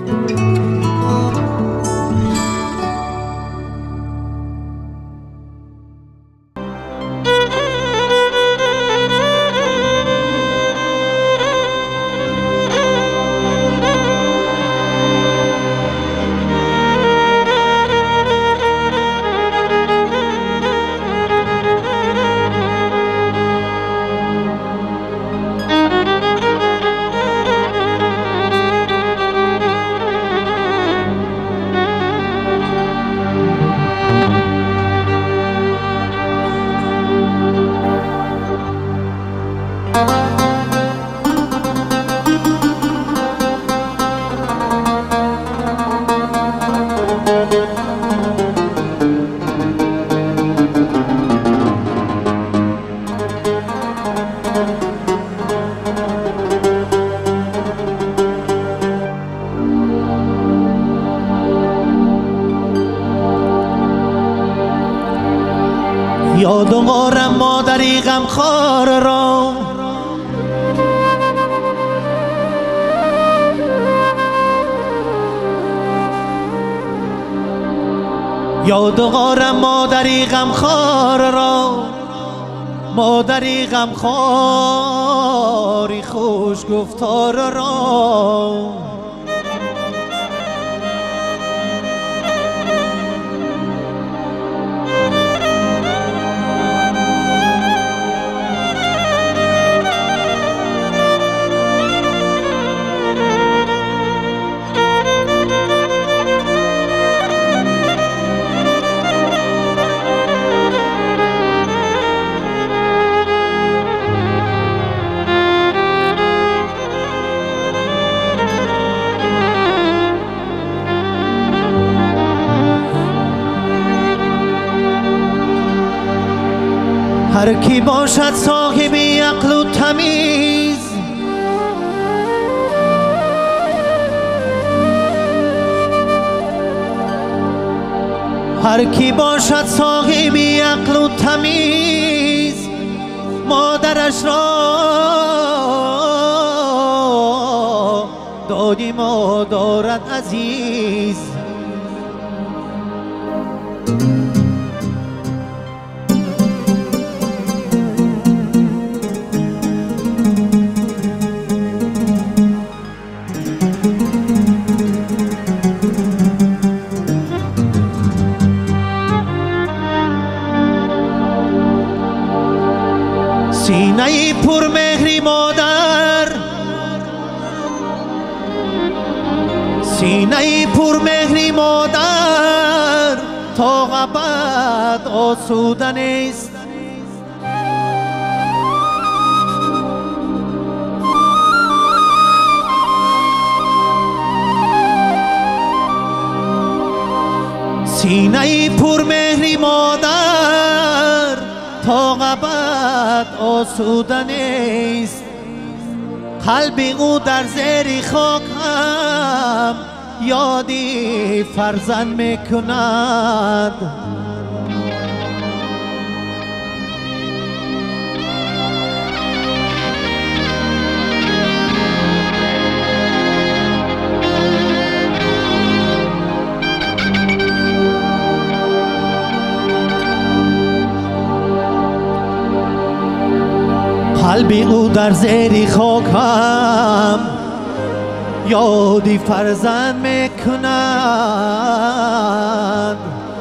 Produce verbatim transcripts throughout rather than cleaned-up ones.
یادم آرم مادری غمخوار را، یادم آرم مادری غمخوار را، مادری غمخواری خوش گفتار را. هر کی باشد صاحب عقل و تمیز، هر کی باشد صاحب عقل و تمیز، مادرش را دادیم و دارد عزیز. سینه پر مهری مادر، سینه پر مهری مادر تا ابد آسوده نیست. سینه پر مهری مادر تا ابد آسوده نیست. قلب او در زیر خاک هم یادی فرزند میکند. قلب او در زیر خاک هم یادی فرزند میکند.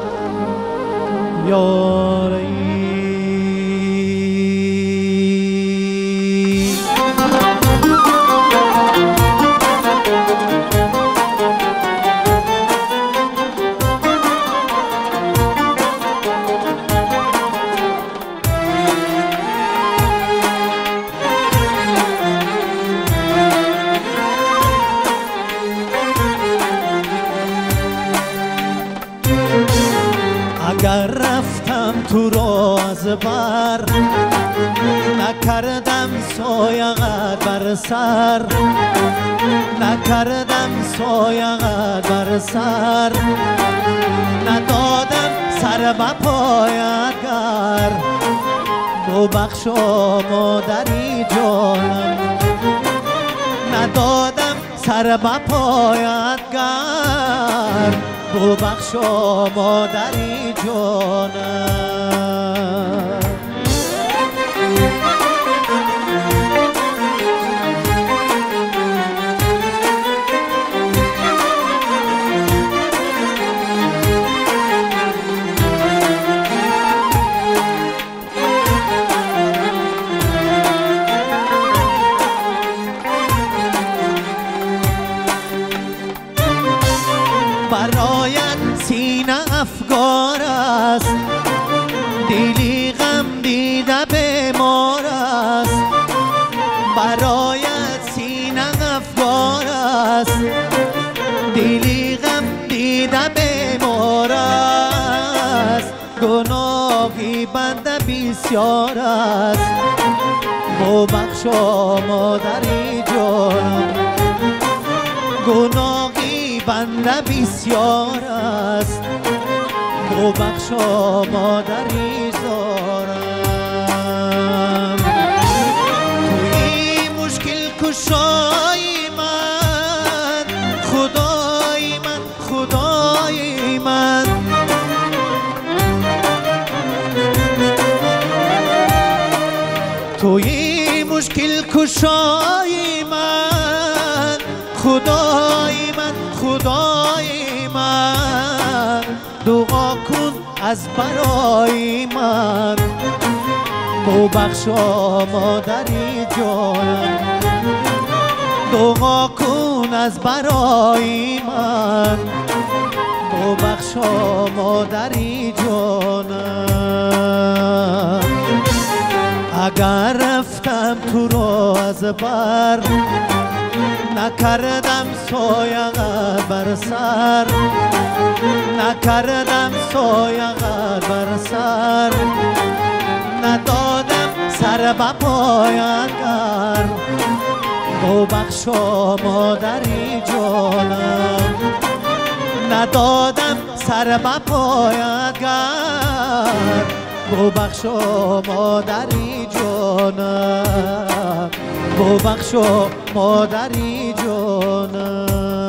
یاری اگر رفتم تو را از بر، نکردم سایه‌ات بر سر، نکردم سایه‌ات بر سر، ندادم سر به پایت گر. تو بخشا مادری جانم، ندادم سر بپایت گر ببخش و مادری جانم. برایت سینه افگار است، دلی غم دیده بیمار است. برایت سینه افگار است، دلی غم دیده بیمار است. گناهی بنده بسیار است، ببخش و مادری جانم. گناهی بنده بسیار است، ببخش و مادری زارم. توی مشکل کشای من، خدای من، خدای من. توی مشکل کشای من، خدای من، خدای من. دعا کن از برای من، ببخش و مادری جانم. دعا کن از برای من، ببخش و مادری جانم. اگر رفتم تو رو از بر، نکردم سایه بر سر. نکردم سایه بر سر، ندادم سر بپایت گر ببخش و مادری جانم. ندادم سر بپایت گر ببخش و مادری جانم. ببخش و مادری جانم.